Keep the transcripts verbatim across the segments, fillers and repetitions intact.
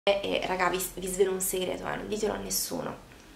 E raga, vi, vi svelo un segreto, eh, non ditelo a nessuno,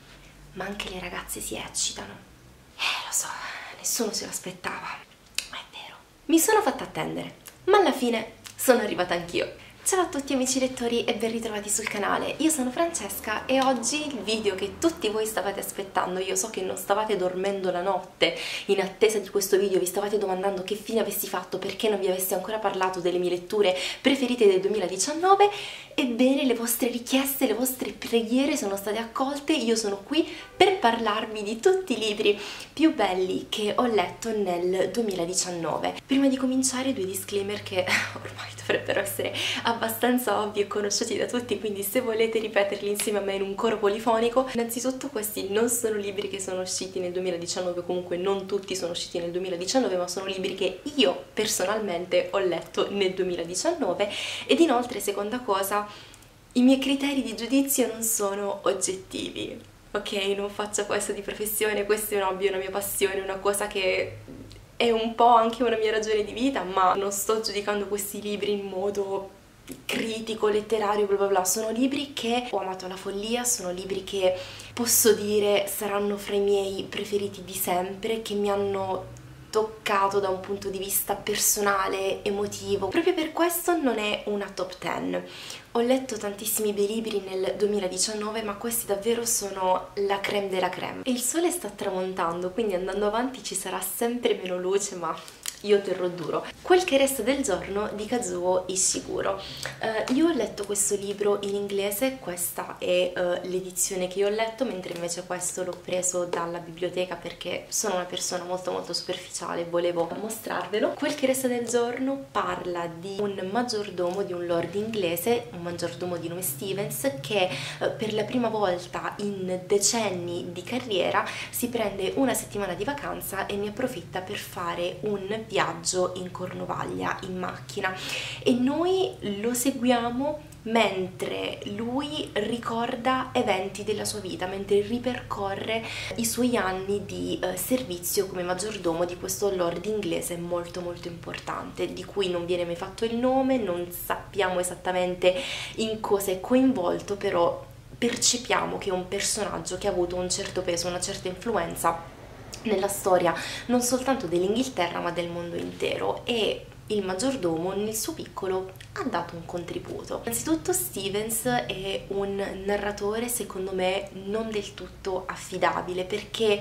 ma anche le ragazze si eccitano. Eh, lo so, nessuno se l'aspettava, ma è vero. Mi sono fatta attendere, ma alla fine sono arrivata anch'io. Ciao a tutti amici lettori e ben ritrovati sul canale, io sono Francesca e oggi il video che tutti voi stavate aspettando, io so che non stavate dormendo la notte in attesa di questo video, vi stavate domandando che fine avessi fatto, perché non vi avessi ancora parlato delle mie letture preferite del duemiladiciannove, ebbene le vostre richieste, le vostre preghiere sono state accolte, io sono qui per parlarvi di tutti i libri più belli che ho letto nel duemiladiciannove. Prima di cominciare due disclaimer che ormai dovrebbero essere abbastanza ovvi e conosciuti da tutti, quindi se volete ripeterli insieme a me in un coro polifonico. Innanzitutto questi non sono libri che sono usciti nel duemiladiciannove, comunque non tutti sono usciti nel duemiladiciannove, ma sono libri che io personalmente ho letto nel duemiladiciannove. Ed inoltre, seconda cosa, i miei criteri di giudizio non sono oggettivi, ok? Non faccio questo di professione, questo è un hobby, una mia passione, una cosa che è un po' anche una mia ragione di vita, ma non sto giudicando questi libri in modo critico, letterario, bla bla bla. Sono libri che ho amato alla follia, sono libri che posso dire saranno fra i miei preferiti di sempre, che mi hanno toccato da un punto di vista personale, emotivo. Proprio per questo non è una top dieci. Ho letto tantissimi bei libri nel duemiladiciannove, ma questi davvero sono la crème della crème. E il sole sta tramontando, quindi andando avanti ci sarà sempre meno luce, ma io terrò duro. Quel che resta del giorno di Kazuo Ishiguro. Uh, io ho letto questo libro in inglese, questa è uh, l'edizione che io ho letto, mentre invece questo l'ho preso dalla biblioteca perché sono una persona molto molto superficiale e volevo mostrarvelo. Quel che resta del giorno parla di un maggiordomo di un lord inglese, un maggiordomo di nome Stevens, che uh, per la prima volta in decenni di carriera si prende una settimana di vacanza e ne approfitta per fare un viaggio in Cornovaglia in macchina, e noi lo seguiamo mentre lui ricorda eventi della sua vita, mentre ripercorre i suoi anni di eh, servizio come maggiordomo di questo lord inglese molto molto importante, di cui non viene mai fatto il nome, non sappiamo esattamente in cosa è coinvolto, però percepiamo che è un personaggio che ha avuto un certo peso, una certa influenza nella storia non soltanto dell'Inghilterra ma del mondo intero, e il maggiordomo nel suo piccolo ha dato un contributo. Innanzitutto Stevens è un narratore secondo me non del tutto affidabile, perché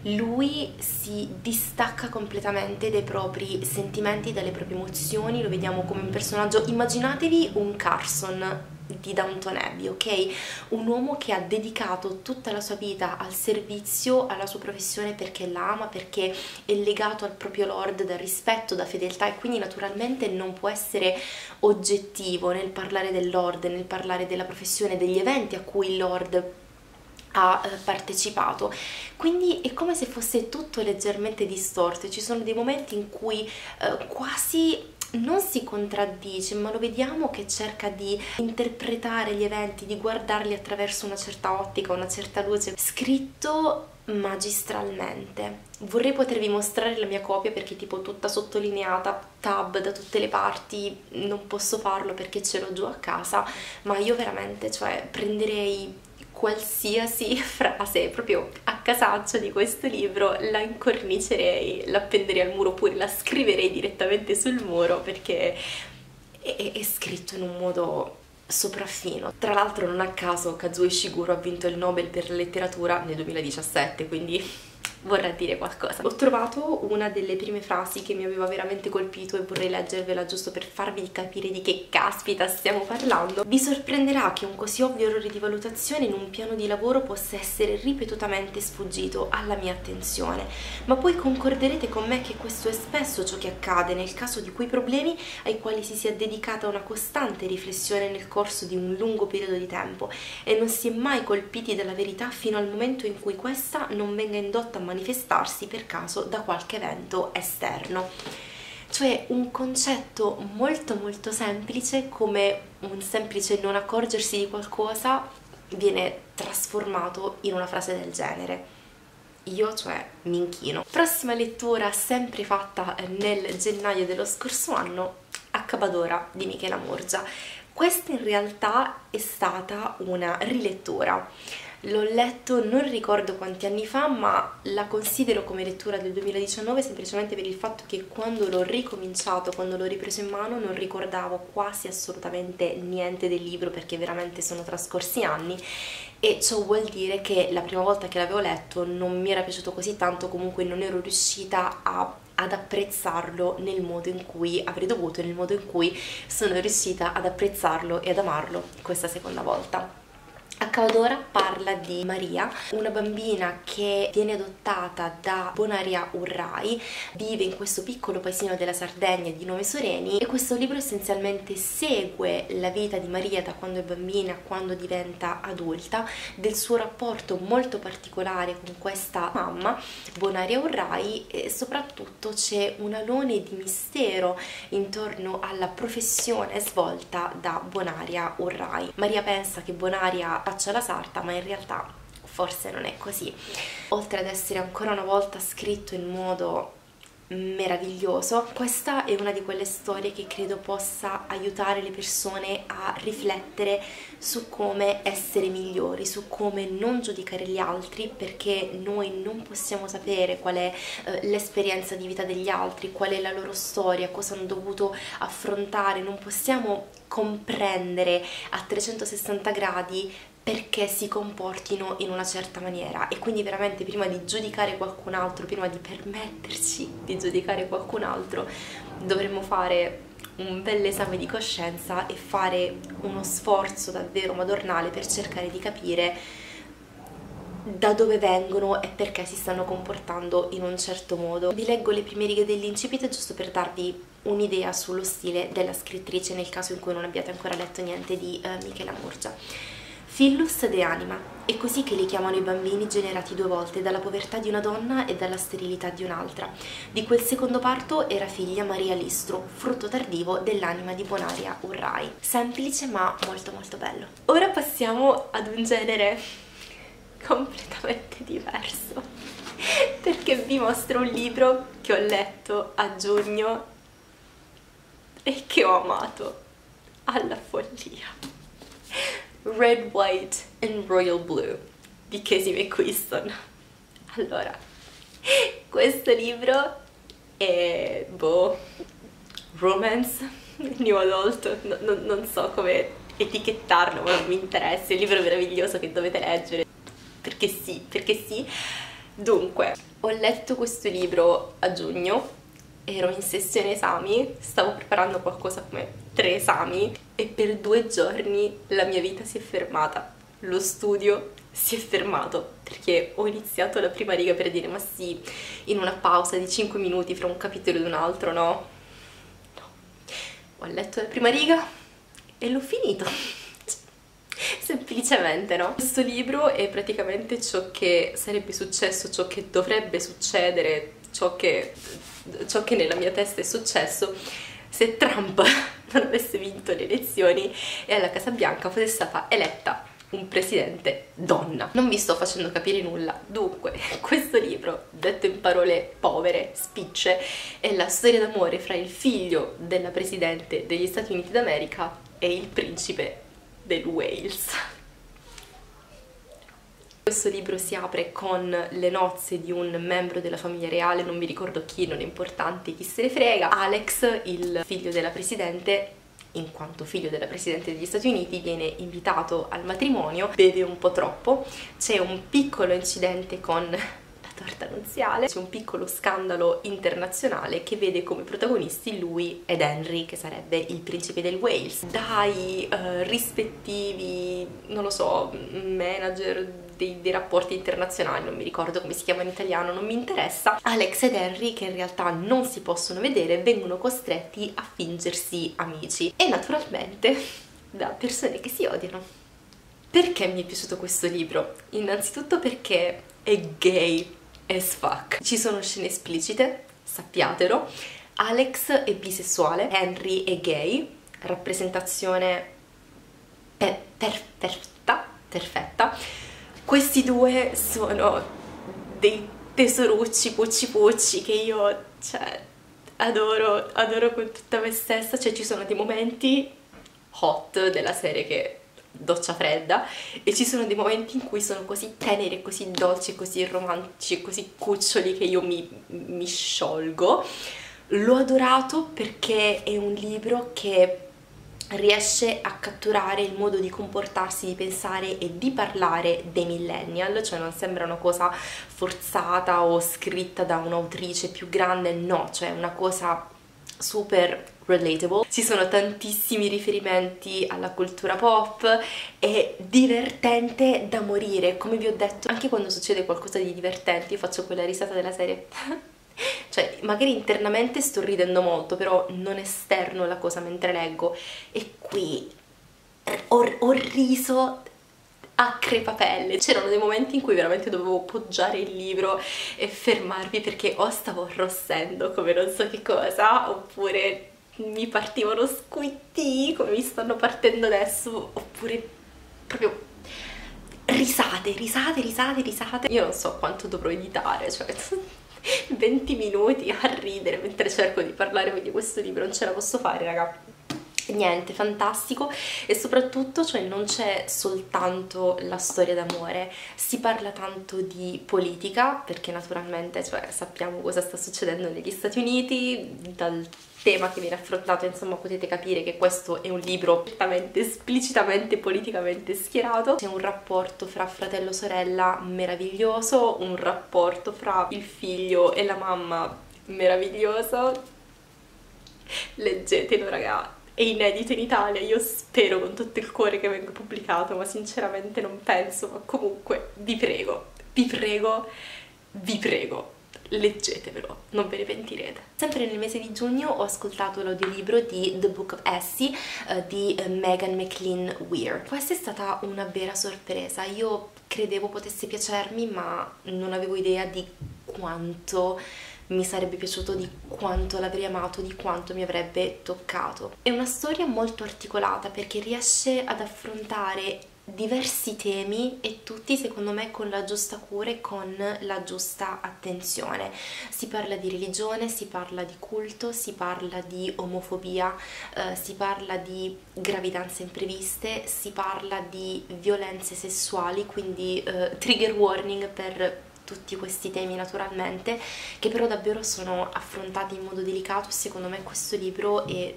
lui si distacca completamente dai propri sentimenti, dalle proprie emozioni, lo vediamo come un personaggio, immaginatevi un Carson di Downton Abbey, ok? Un uomo che ha dedicato tutta la sua vita al servizio, alla sua professione, perché la ama, perché è legato al proprio lord da rispetto, da fedeltà, e quindi naturalmente non può essere oggettivo nel parlare del lord, nel parlare della professione, degli eventi a cui il lord ha partecipato. Quindi è come se fosse tutto leggermente distorto. Ci sono dei momenti in cui eh, quasi non si contraddice, ma lo vediamo che cerca di interpretare gli eventi, di guardarli attraverso una certa ottica, una certa luce. Scritto magistralmente. Vorrei potervi mostrare la mia copia perché è tipo tutta sottolineata, tab da tutte le parti, non posso farlo perché ce l'ho giù a casa, ma io veramente, cioè, prenderei qualsiasi frase proprio a casaccio di questo libro, la incornicerei, la appenderei al muro oppure la scriverei direttamente sul muro, perché è, è scritto in un modo sopraffino. Tra l'altro non a caso Kazuo Ishiguro ha vinto il Nobel per la letteratura nel duemiladiciassette, quindi vorrà dire qualcosa. Ho trovato una delle prime frasi che mi aveva veramente colpito e vorrei leggervela giusto per farvi capire di che caspita stiamo parlando. Vi sorprenderà che un così ovvio errore di valutazione in un piano di lavoro possa essere ripetutamente sfuggito alla mia attenzione, ma poi concorderete con me che questo è spesso ciò che accade nel caso di quei problemi ai quali si sia dedicata una costante riflessione nel corso di un lungo periodo di tempo e non si è mai colpiti dalla verità fino al momento in cui questa non venga indotta a manifestarsi per caso da qualche evento esterno. Cioè un concetto molto molto semplice, come un semplice non accorgersi di qualcosa, viene trasformato in una frase del genere. Io, cioè, mi inchino. Prossima lettura, sempre fatta nel gennaio dello scorso anno, Accabadora di Michela Murgia. Questa in realtà è stata una rilettura. L'ho letto non ricordo quanti anni fa, ma la considero come lettura del duemiladiciannove semplicemente per il fatto che quando l'ho ricominciato, quando l'ho ripreso in mano, non ricordavo quasi assolutamente niente del libro, perché veramente sono trascorsi anni, e ciò vuol dire che la prima volta che l'avevo letto non mi era piaciuto così tanto, comunque non ero riuscita a ad apprezzarlo nel modo in cui avrei dovuto, nel modo in cui sono riuscita ad apprezzarlo e ad amarlo questa seconda volta. A Cavadora parla di Maria, una bambina che viene adottata da Bonaria Urrai, vive in questo piccolo paesino della Sardegna di nome Soreni, e questo libro essenzialmente segue la vita di Maria da quando è bambina a quando diventa adulta, del suo rapporto molto particolare con questa mamma, Bonaria Urrai, e soprattutto c'è un alone di mistero intorno alla professione svolta da Bonaria Urrai. Maria pensa che Bonaria faccia la sarta, ma in realtà forse non è così. Oltre ad essere ancora una volta scritto in modo meraviglioso, questa è una di quelle storie che credo possa aiutare le persone a riflettere su come essere migliori, su come non giudicare gli altri, perché noi non possiamo sapere qual è eh, l'esperienza di vita degli altri, qual è la loro storia, cosa hanno dovuto affrontare, non possiamo comprendere a trecentosessanta gradi perché si comportino in una certa maniera, e quindi veramente prima di giudicare qualcun altro, prima di permetterci di giudicare qualcun altro, dovremmo fare un bel esame di coscienza e fare uno sforzo davvero madornale per cercare di capire da dove vengono e perché si stanno comportando in un certo modo. Vi leggo le prime righe dell'incipit giusto per darvi un'idea sullo stile della scrittrice, nel caso in cui non abbiate ancora letto niente di uh, Michela Murgia. Fillus de anima, è così che li chiamano i bambini generati due volte, dalla povertà di una donna e dalla sterilità di un'altra. Di quel secondo parto era figlia Maria Listro, frutto tardivo dell'anima di Bonaria Urrai. Semplice ma molto molto bello. Ora passiamo ad un genere completamente diverso, perché vi mostro un libro che ho letto a giugno e che ho amato alla follia. Red, White and Royal Blue di Casey McQuiston. Allora, questo libro è, boh, romance, new adult, no, no, non so come etichettarlo, ma non mi interessa, è un libro meraviglioso che dovete leggere, perché sì, perché sì. Dunque, ho letto questo libro a giugno, ero in sessione esami, stavo preparando qualcosa come tre esami e per due giorni la mia vita si è fermata, lo studio si è fermato, perché ho iniziato la prima riga per dire ma sì, in una pausa di cinque minuti fra un capitolo ed un altro, no? No. Ho letto la prima riga e l'ho finito. Semplicemente, no? Questo libro è praticamente ciò che sarebbe successo, ciò che dovrebbe succedere, ciò che, ciò che nella mia testa è successo se Trump non avesse vinto le elezioni e alla Casa Bianca fosse stata eletta un presidente donna. Non vi sto facendo capire nulla. Dunque, questo libro, detto in parole povere, spicce, è la storia d'amore fra il figlio della presidente degli Stati Uniti d'America e il principe del Wales. Questo libro si apre con le nozze di un membro della famiglia reale, non mi ricordo chi, non è importante, chi se ne frega. Alex, il figlio della presidente, in quanto figlio della presidente degli Stati Uniti, viene invitato al matrimonio, beve un po' troppo, c'è un piccolo incidente con la torta nuziale, c'è un piccolo scandalo internazionale che vede come protagonisti lui ed Henry, che sarebbe il principe del Wales. Dai uh, rispettivi, non lo so, manager dei, dei rapporti internazionali, non mi ricordo come si chiama in italiano, non mi interessa, Alex ed Henry, che in realtà non si possono vedere, vengono costretti a fingersi amici, e naturalmente da persone che si odiano. Perché mi è piaciuto questo libro? Innanzitutto perché è gay as fuck. Ci sono scene esplicite, sappiatelo. Alex è bisessuale, Henry è gay, rappresentazione per per perfetta, perfetta. Questi due sono dei tesorucci pucci pucci che io, cioè, adoro, adoro con tutta me stessa. Cioè, ci sono dei momenti hot della serie che doccia fredda, e ci sono dei momenti in cui sono così teneri, così dolci, così romantici, così cuccioli che io mi, mi sciolgo. L'ho adorato perché è un libro che riesce a catturare il modo di comportarsi, di pensare e di parlare dei millennial, cioè non sembra una cosa forzata o scritta da un'autrice più grande, no, cioè una cosa super relatable. Ci sono tantissimi riferimenti alla cultura pop, è divertente da morire, come vi ho detto, anche quando succede qualcosa di divertente io faccio quella risata della serie cioè magari internamente sto ridendo molto, però non esterno la cosa mentre leggo, e qui ho, ho riso a crepapelle. C'erano dei momenti in cui veramente dovevo poggiare il libro e fermarmi perché o stavo arrossendo come non so che cosa, oppure mi partivano squitti come mi stanno partendo adesso, oppure proprio risate, risate, risate, risate. Io non so quanto dovrò editare, cioè venti minuti a ridere mentre cerco di parlare di questo libro, non ce la posso fare, raga. Niente, fantastico, e soprattutto, cioè, non c'è soltanto la storia d'amore, si parla tanto di politica, perché naturalmente, cioè, sappiamo cosa sta succedendo negli Stati Uniti, dal tema che viene affrontato, insomma, potete capire che questo è un libro certamente esplicitamente politicamente schierato. C'è un rapporto fra fratello e sorella meraviglioso, un rapporto fra il figlio e la mamma meraviglioso. Leggetelo, ragazzi. È inedito in Italia, io spero con tutto il cuore che venga pubblicato, ma sinceramente non penso, ma comunque vi prego, vi prego, vi prego, leggetevelo, non ve ne pentirete. Sempre nel mese di giugno ho ascoltato l'audiolibro di The Book of Essie uh, di uh, Megan McLean Weir. Questa è stata una vera sorpresa, io credevo potesse piacermi, ma non avevo idea di quanto mi sarebbe piaciuto, di quanto l'avrei amato, di quanto mi avrebbe toccato. È una storia molto articolata perché riesce ad affrontare diversi temi, e tutti secondo me con la giusta cura e con la giusta attenzione. Si parla di religione, si parla di culto, si parla di omofobia, eh, si parla di gravidanze impreviste, si parla di violenze sessuali, quindi eh, trigger warning per tutti questi temi naturalmente, che però davvero sono affrontati in modo delicato. Secondo me questo libro è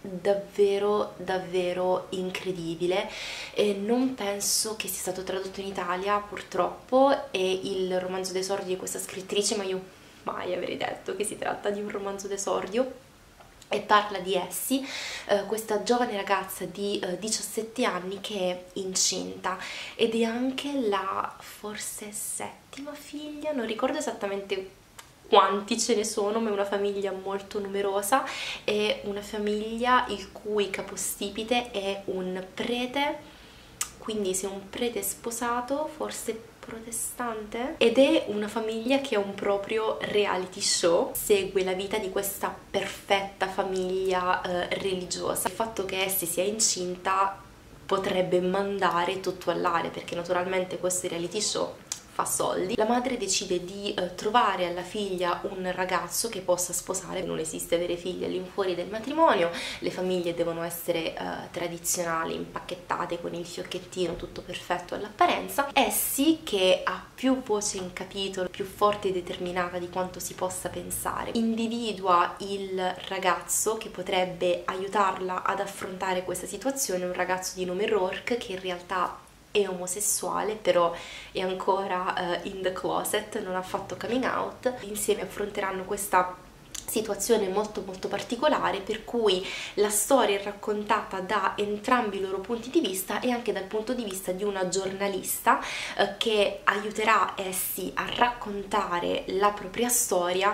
davvero davvero incredibile e non penso che sia stato tradotto in Italia, purtroppo. È il romanzo d'esordio di questa scrittrice, ma io mai avrei detto che si tratta di un romanzo d'esordio, e parla di Essie, eh, questa giovane ragazza di eh, diciassette anni che è incinta, ed è anche la forse settima figlia, non ricordo esattamente quanti ce ne sono, ma è una famiglia molto numerosa, è una famiglia il cui capostipite è un prete, quindi se un prete sposato, forse protestante, ed è una famiglia che ha un proprio reality show, segue la vita di questa perfetta famiglia eh, religiosa. Il fatto che Essie sia incinta potrebbe mandare tutto all'aria, perché naturalmente questo reality show fa soldi. La madre decide di eh, trovare alla figlia un ragazzo che possa sposare, non esiste avere figli all'infuori del matrimonio, le famiglie devono essere eh, tradizionali, impacchettate con il fiocchettino, tutto perfetto all'apparenza. Essie, che ha più voce in capitolo, più forte e determinata di quanto si possa pensare, individua il ragazzo che potrebbe aiutarla ad affrontare questa situazione, un ragazzo di nome Rourke, che in realtà è omosessuale, però è ancora uh, in the closet, non ha fatto coming out. Insieme affronteranno questa situazione molto molto particolare, per cui la storia è raccontata da entrambi i loro punti di vista e anche dal punto di vista di una giornalista uh, che aiuterà Essie a raccontare la propria storia,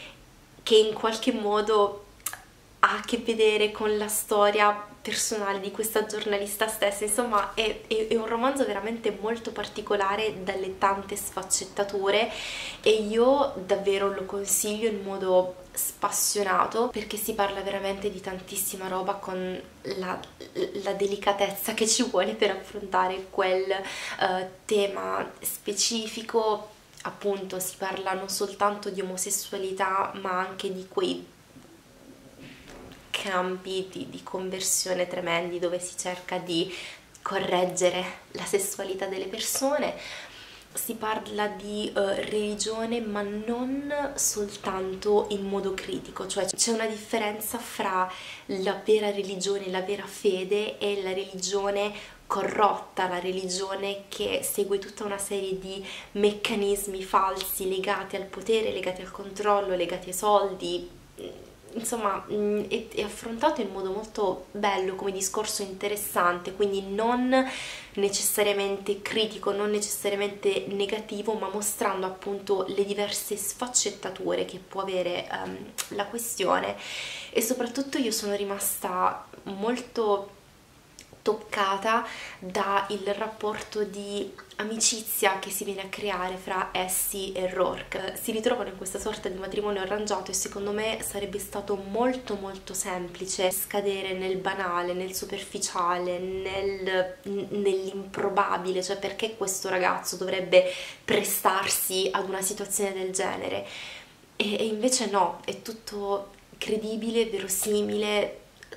che in qualche modo ha a che vedere con la storia personale di questa giornalista stessa. Insomma è, è, è un romanzo veramente molto particolare dalle tante sfaccettature, e io davvero lo consiglio in modo spassionato, perché si parla veramente di tantissima roba con la, la delicatezza che ci vuole per affrontare quel uh, tema specifico. Appunto si parla non soltanto di omosessualità, ma anche di quei campi di, di conversione tremendi dove si cerca di correggere la sessualità delle persone. Si parla di uh, religione, ma non soltanto in modo critico, cioè c'è una differenza fra la vera religione, la vera fede e la religione corrotta, la religione che segue tutta una serie di meccanismi falsi legati al potere, legati al controllo, legati ai soldi. Insomma, è, è affrontato in modo molto bello come discorso, interessante, quindi non necessariamente critico, non necessariamente negativo, ma mostrando appunto le diverse sfaccettature che può avere um, la questione. E soprattutto io sono rimasta molto toccata da il rapporto di amicizia che si viene a creare fra Essie e Rourke. Si ritrovano in questa sorta di matrimonio arrangiato e secondo me sarebbe stato molto molto semplice scadere nel banale, nel superficiale, nel, nell'improbabile, cioè perché questo ragazzo dovrebbe prestarsi ad una situazione del genere, e, e invece no, è tutto credibile, verosimile,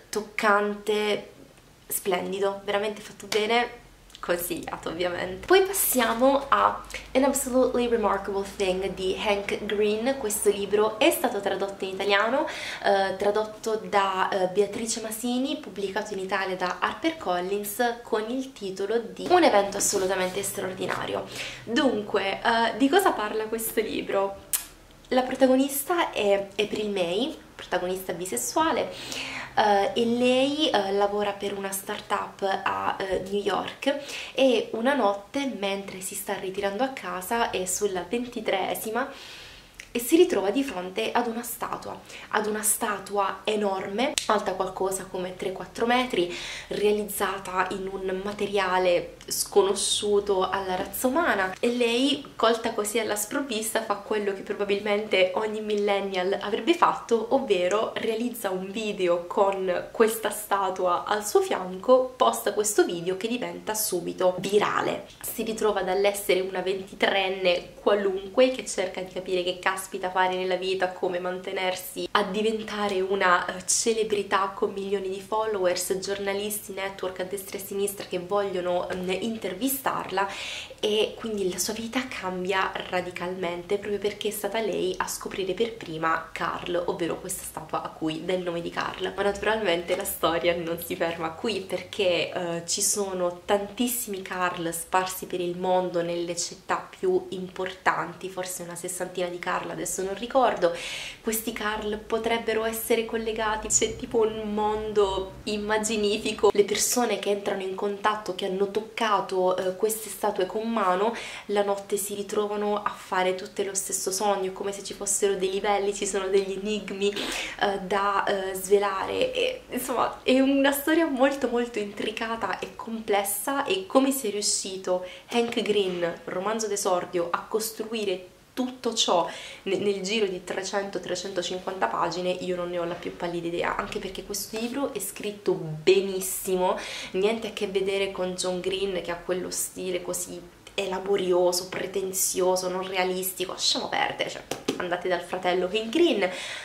toccante, splendido, veramente fatto bene, consigliato ovviamente. Poi passiamo a An Absolutely Remarkable Thing di Hank Green. Questo libro è stato tradotto in italiano, eh, tradotto da eh, Beatrice Masini, pubblicato in Italia da HarperCollins con il titolo di Un evento assolutamente straordinario. Dunque, eh, di cosa parla questo libro? La protagonista è April May, protagonista bisessuale, Uh, e lei uh, lavora per una startup a uh, New York, e una notte, mentre si sta ritirando a casa, è sulla ventitreesima e si ritrova di fronte ad una statua, ad una statua enorme, alta qualcosa come tre quattro metri, realizzata in un materiale sconosciuto alla razza umana, e lei, colta così alla sprovvista, fa quello che probabilmente ogni millennial avrebbe fatto, ovvero realizza un video con questa statua al suo fianco, posta questo video che diventa subito virale. Si ritrova dall'essere una ventitreenne qualunque che cerca di capire che caspita fare nella vita, come mantenersi, a diventare una uh, celebrità con milioni di followers, giornalisti, network a destra e a sinistra che vogliono um, intervistarla, e quindi la sua vita cambia radicalmente proprio perché è stata lei a scoprire per prima Carl, ovvero questa statua a cui dà il nome di Carl. Ma naturalmente la storia non si ferma qui, perché uh, ci sono tantissimi Carl sparsi per il mondo nelle città più importanti, forse una sessantina di Carl, adesso non ricordo. Questi Carl potrebbero essere collegati, c'è tipo un mondo immaginifico, le persone che entrano in contatto, che hanno toccato uh, queste statue con mano, la notte si ritrovano a fare tutte lo stesso sogno, come se ci fossero dei livelli, ci sono degli enigmi uh, da uh, svelare, e, insomma è una storia molto molto intricata e complessa, e come sia riuscito Hank Green, romanzo d'esordio, a costruire tutto ciò nel, nel giro di trecento trecentocinquanta pagine, io non ne ho la più pallida idea, anche perché questo libro è scritto benissimo, niente a che vedere con John Green, che ha quello stile così elaborioso, pretenzioso, non realistico, lasciamo perdere, cioè andate dal fratello Hank Green.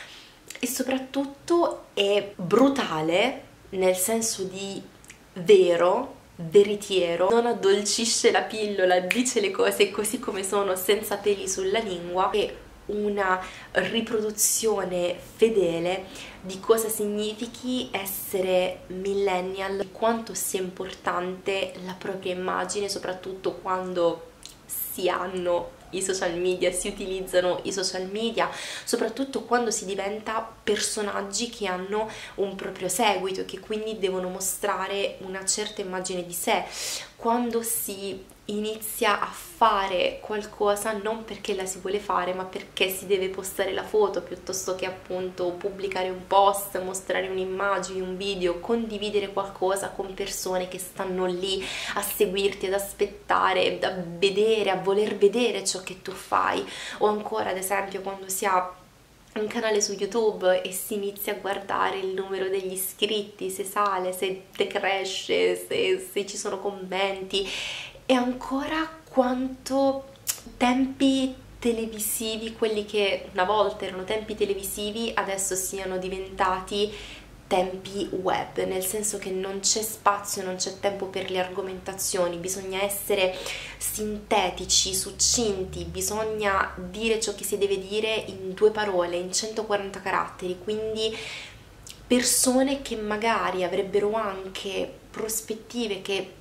E soprattutto è brutale, nel senso di vero, veritiero, non addolcisce la pillola, dice le cose così come sono, senza peli sulla lingua. È una riproduzione fedele di cosa significhi essere millennial, quanto sia importante la propria immagine, soprattutto quando si hanno i social media, si utilizzano i social media, soprattutto quando si diventa personaggi che hanno un proprio seguito e che quindi devono mostrare una certa immagine di sé, quando si inizia a fare qualcosa non perché la si vuole fare, ma perché si deve postare la foto, piuttosto che appunto pubblicare un post, mostrare un'immagine, un video, condividere qualcosa con persone che stanno lì a seguirti, ad aspettare, a vedere, a voler vedere ciò che tu fai. O ancora, ad esempio, quando si ha un canale su YouTube e si inizia a guardare il numero degli iscritti, se sale, se decresce, se, se ci sono commenti, e ancora quanto tempi televisivi, quelli che una volta erano tempi televisivi, adesso siano diventati tempi web, nel senso che non c'è spazio, non c'è tempo per le argomentazioni, bisogna essere sintetici, succinti, bisogna dire ciò che si deve dire in due parole, in centoquaranta caratteri, quindi persone che magari avrebbero anche prospettive, che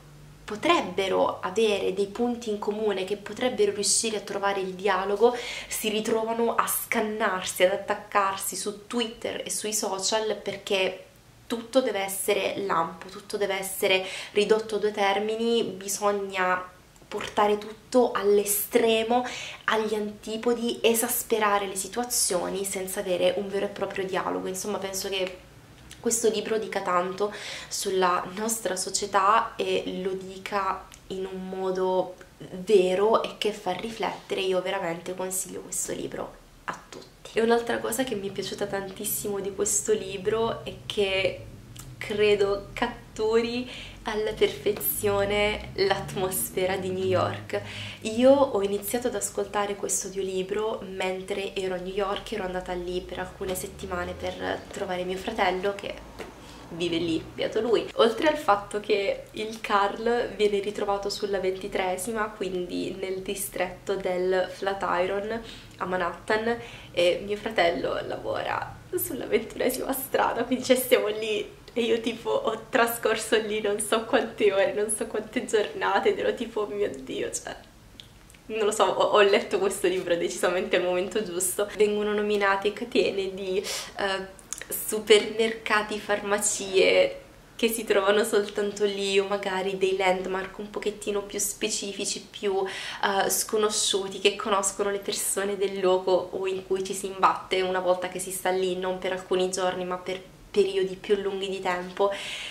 potrebbero avere dei punti in comune, che potrebbero riuscire a trovare il dialogo, si ritrovano a scannarsi, ad attaccarsi su Twitter e sui social, perché tutto deve essere lampo, tutto deve essere ridotto a due termini, bisogna portare tutto all'estremo, agli antipodi, esasperare le situazioni senza avere un vero e proprio dialogo. Insomma, penso che questo libro dica tanto sulla nostra società e lo dica in un modo vero e che fa riflettere. Io veramente consiglio questo libro a tutti. E un'altra cosa che mi è piaciuta tantissimo di questo libro è che credo catturi alla perfezione l'atmosfera di New York. Io ho iniziato ad ascoltare questo audiolibro mentre ero a New York, ero andata lì per alcune settimane per trovare mio fratello che vive lì, beato lui. Oltre al fatto che il Carl viene ritrovato sulla ventitreesima, quindi nel distretto del Flatiron a Manhattan, e mio fratello lavora sulla ventunesima strada, quindi cioè stiamo lì e io tipo ho trascorso lì non so quante ore, non so quante giornate ed ero tipo, mio Dio, cioè non lo so, ho, ho letto questo libro decisamente al momento giusto. Vengono nominate catene di uh, supermercati, farmacie che si trovano soltanto lì, o magari dei landmark un pochettino più specifici, più uh, sconosciuti, che conoscono le persone del luogo o in cui ci si imbatte una volta che si sta lì, non per alcuni giorni ma per periodi più lunghi di tempo.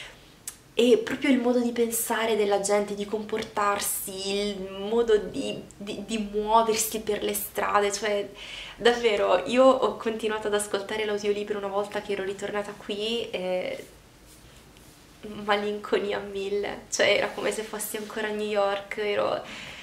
E proprio il modo di pensare della gente, di comportarsi, il modo di, di, di muoversi per le strade, cioè davvero io ho continuato ad ascoltare l'audiolibro una volta che ero ritornata qui e malinconia a mille, cioè era come se fossi ancora a New York, ero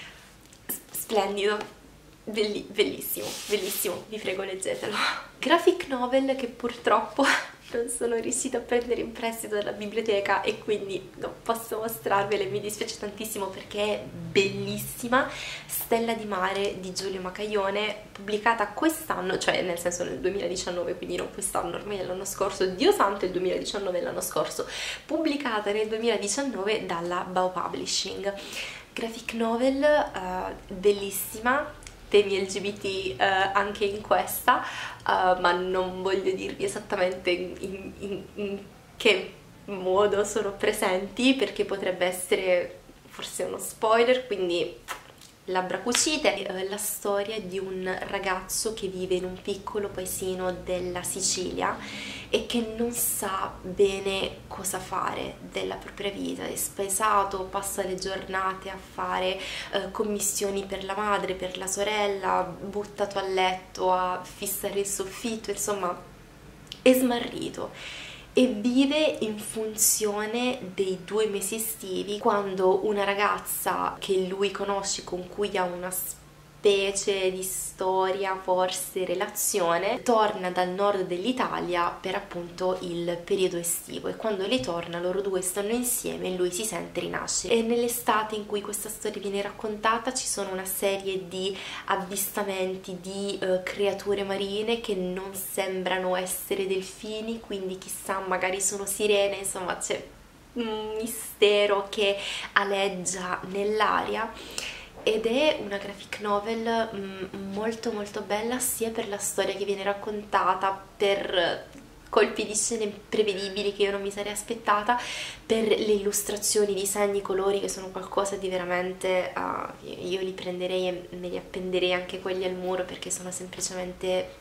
splendido, Belli, bellissimo, bellissimo, vi prego leggetelo. Graphic novel che purtroppo non sono riuscita a prendere in prestito dalla biblioteca e quindi non posso mostrarvele, mi dispiace tantissimo perché è bellissima. Stella di mare di Giulio Macaione, pubblicata quest'anno, cioè nel senso nel duemiladiciannove, quindi non quest'anno, ormai è l'anno scorso, Dio santo, il duemiladiciannove è l'anno scorso, pubblicata nel duemiladiciannove dalla Bao Publishing. Graphic novel uh, bellissima, temi L G B T uh, anche in questa, uh, ma non voglio dirvi esattamente in, in, in, in che modo sono presenti perché potrebbe essere forse uno spoiler, quindi labbra cucite. La storia di un ragazzo che vive in un piccolo paesino della Sicilia e che non sa bene cosa fare della propria vita, è spaesato, passa le giornate a fare eh, commissioni per la madre, per la sorella, buttato a letto a fissare il soffitto, insomma è smarrito e vive in funzione dei due mesi estivi, quando una ragazza che lui conosce, con cui ha una specie di storia, forse relazione, torna dal nord dell'Italia per appunto il periodo estivo, e quando lei torna loro due stanno insieme e lui si sente rinascere. E nell'estate in cui questa storia viene raccontata ci sono una serie di avvistamenti di uh, creature marine che non sembrano essere delfini, quindi chissà, magari sono sirene, insomma c'è un mistero che aleggia nell'aria. Ed è una graphic novel mm, molto molto bella, sia per la storia che viene raccontata, per colpi di scene imprevedibili che io non mi sarei aspettata, per le illustrazioni, i disegni, i colori che sono qualcosa di veramente... Uh, io li prenderei e me li appenderei anche quelli al muro perché sono semplicemente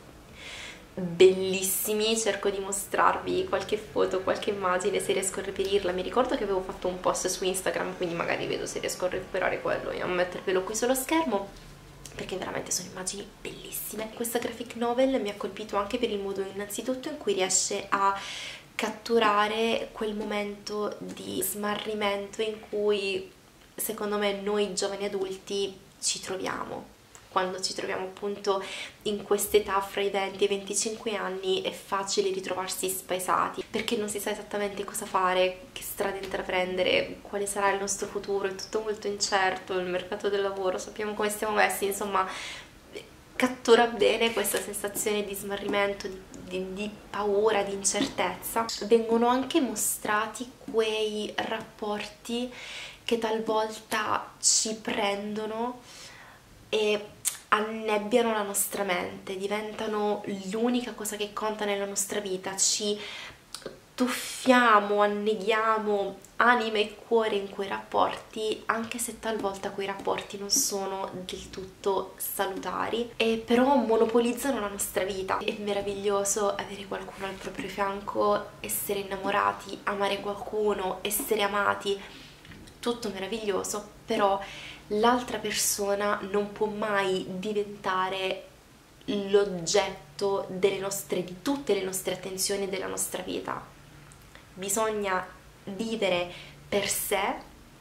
bellissimi. Cerco di mostrarvi qualche foto, qualche immagine se riesco a reperirla. Mi ricordo che avevo fatto un post su Instagram, quindi magari vedo se riesco a recuperare quello e a mettervelo qui sullo schermo, perché veramente sono immagini bellissime. Questa graphic novel mi ha colpito anche per il modo innanzitutto in cui riesce a catturare quel momento di smarrimento in cui secondo me noi giovani adulti ci troviamo, quando ci troviamo appunto in quest'età fra i venti e i venticinque anni è facile ritrovarsi spaesati, perché non si sa esattamente cosa fare, che strada intraprendere, quale sarà il nostro futuro, è tutto molto incerto, il mercato del lavoro, sappiamo come stiamo messi, insomma cattura bene questa sensazione di smarrimento, di, di, di paura, di incertezza. Vengono anche mostrati quei rapporti che talvolta ci prendono e annebbiano la nostra mente, diventano l'unica cosa che conta nella nostra vita, ci tuffiamo, anneghiamo anima e cuore in quei rapporti, anche se talvolta quei rapporti non sono del tutto salutari, e però monopolizzano la nostra vita. È meraviglioso avere qualcuno al proprio fianco, essere innamorati, amare qualcuno, essere amati, tutto meraviglioso, però l'altra persona non può mai diventare l'oggetto delle nostre, di tutte le nostre attenzioni e della nostra vita. Bisogna vivere per sé,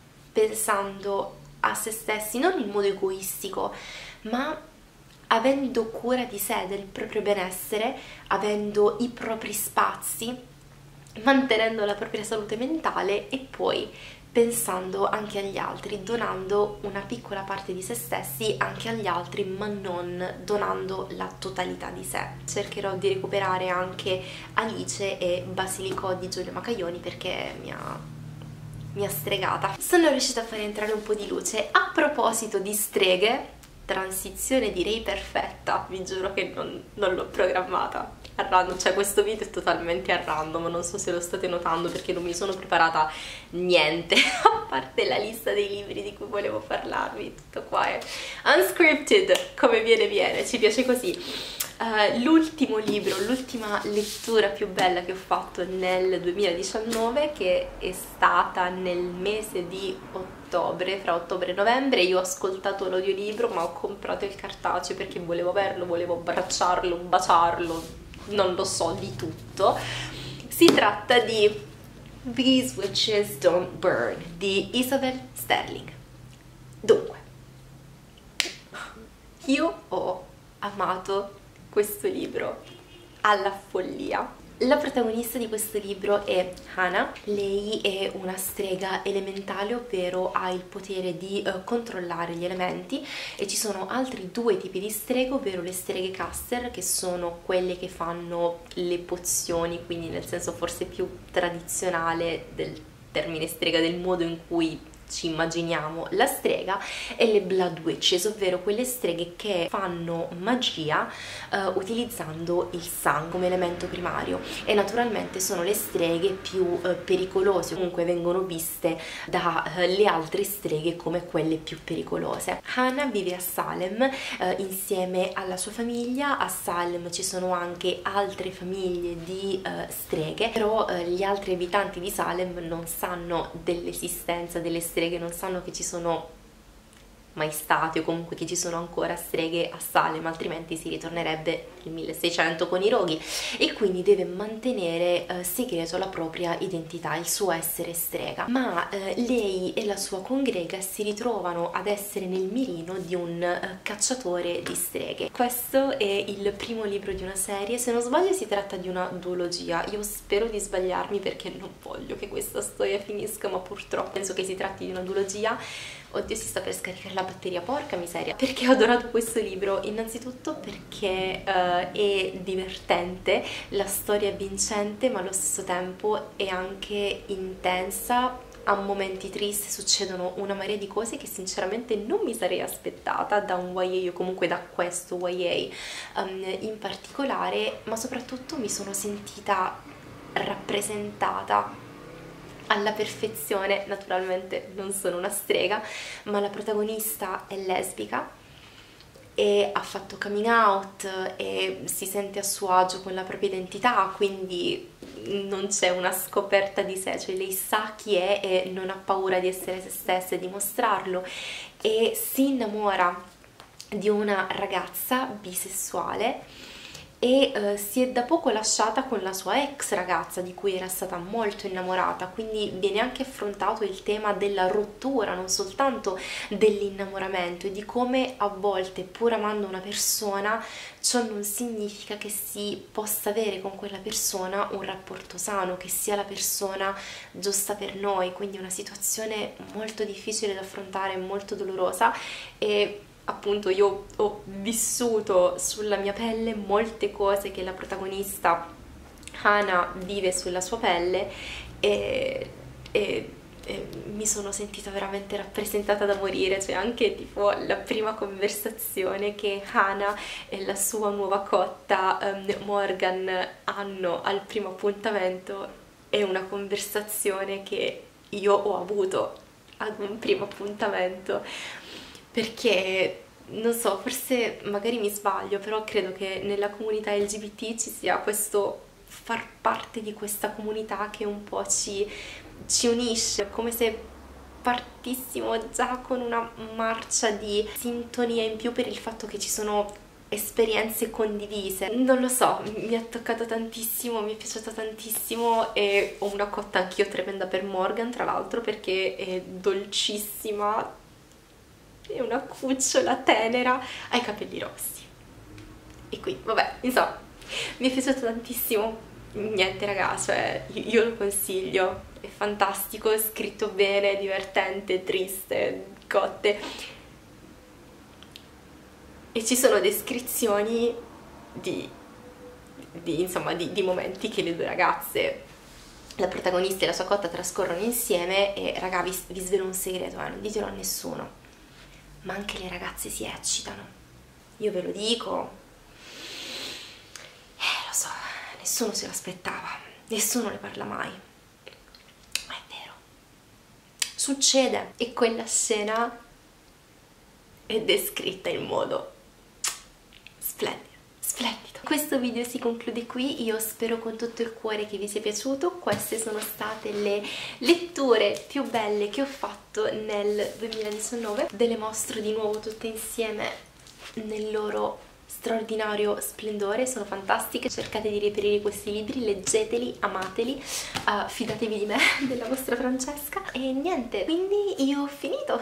pensando a se stessi, non in modo egoistico, ma avendo cura di sé, del proprio benessere, avendo i propri spazi, mantenendo la propria salute mentale e poi pensando anche agli altri, donando una piccola parte di se stessi anche agli altri, ma non donando la totalità di sé. Cercherò di recuperare anche Alice e Basilicò di Giulio Macaioni perché mi ha, mi ha stregata. Sono riuscita a far entrare un po' di luce. A proposito di streghe, transizione direi perfetta, vi giuro che non, non l'ho programmata a random, cioè questo video è totalmente a random, non so se lo state notando perché non mi sono preparata niente a parte la lista dei libri di cui volevo parlarvi. Tutto qua è unscripted, come viene viene, ci piace così. Uh, l'ultimo libro, l'ultima lettura più bella che ho fatto nel duemiladiciannove, che è stata nel mese di ottobre, fra ottobre e novembre. Io ho ascoltato l'audiolibro ma ho comprato il cartaceo perché volevo averlo, volevo abbracciarlo, baciarlo, non lo so, di tutto. Si tratta di These Witches Don't Burn di Isabel Sterling. Dunque, io ho amato questo libro alla follia. La protagonista di questo libro è Hannah. Lei è una strega elementale, ovvero ha il potere di uh, controllare gli elementi, e ci sono altri due tipi di streghe, ovvero le streghe caster, che sono quelle che fanno le pozioni, quindi nel senso forse più tradizionale del termine strega, del modo in cui ci immaginiamo la strega, e le Blood Witches, ovvero quelle streghe che fanno magia uh, utilizzando il sangue come elemento primario, e naturalmente sono le streghe più uh, pericolose, comunque vengono viste dalle uh, altre streghe come quelle più pericolose. Hannah vive a Salem uh, insieme alla sua famiglia. A Salem ci sono anche altre famiglie di uh, streghe, però uh, gli altri abitanti di Salem non sanno dell'esistenza delle streghe, che non sanno che ci sono mai state o comunque che ci sono ancora streghe a Salem, altrimenti si ritornerebbe nel milleseicento con i roghi, e quindi deve mantenere eh, segreto la propria identità, il suo essere strega. Ma eh, lei e la sua congrega si ritrovano ad essere nel mirino di un eh, cacciatore di streghe. Questo è il primo libro di una serie, se non sbaglio si tratta di una duologia. Io spero di sbagliarmi perché non voglio che questa storia finisca, ma purtroppo penso che si tratti di una duologia. Oddio, si sta per scaricare la batteria, porca miseria. Perché ho adorato questo libro? Innanzitutto perché uh, è divertente, la storia è vincente, ma allo stesso tempo è anche intensa. A momenti tristi succedono una marea di cose che sinceramente non mi sarei aspettata da un Y A, o comunque da questo Y A um, in particolare, ma soprattutto mi sono sentita rappresentata alla perfezione. Naturalmente non sono una strega, ma la protagonista è lesbica e ha fatto coming out e si sente a suo agio con la propria identità, quindi non c'è una scoperta di sé, cioè lei sa chi è e non ha paura di essere se stessa e di mostrarlo, e si innamora di una ragazza bisessuale e eh, si è da poco lasciata con la sua ex ragazza di cui era stata molto innamorata, quindi viene anche affrontato il tema della rottura, non soltanto dell'innamoramento, e di come a volte, pur amando una persona, ciò non significa che si possa avere con quella persona un rapporto sano, che sia la persona giusta per noi. Quindi è una situazione molto difficile da affrontare, molto dolorosa, e appunto io ho vissuto sulla mia pelle molte cose che la protagonista Hana vive sulla sua pelle, e, e, e mi sono sentita veramente rappresentata da morire. Cioè anche tipo la prima conversazione che Hana e la sua nuova cotta um, Morgan hanno al primo appuntamento è una conversazione che io ho avuto ad un primo appuntamento, perché non so, forse magari mi sbaglio, però credo che nella comunità L G B T ci sia questo far parte di questa comunità che un po' ci, ci unisce, come se partissimo già con una marcia di sintonia in più per il fatto che ci sono esperienze condivise. Non lo so, mi ha toccato tantissimo, mi è piaciuta tantissimo, e ho una cotta anch'io tremenda per Morgan, tra l'altro, perché è dolcissima, è una cucciola tenera, ha i capelli rossi. E qui, vabbè, insomma, mi è piaciuto tantissimo. Niente raga, cioè io lo consiglio, è fantastico, è scritto bene, divertente, triste, cotte, e ci sono descrizioni di, di insomma di, di momenti che le due ragazze, la protagonista e la sua cotta, trascorrono insieme. E raga, vi, vi svelo un segreto, eh, non ditelo a nessuno, ma anche le ragazze si eccitano, io ve lo dico. Eh, lo so, nessuno se l'aspettava, nessuno ne parla mai, ma è vero, succede. E quella scena è descritta in modo splendido, splendido. Questo video si conclude qui, io spero con tutto il cuore che vi sia piaciuto. Queste sono state le letture più belle che ho fatto nel duemiladiciannove, ve le mostro di nuovo tutte insieme nel loro straordinario splendore, sono fantastiche. Cercate di reperire questi libri, leggeteli, amateli, uh, fidatevi di me, della vostra Francesca. E niente, quindi io ho finito.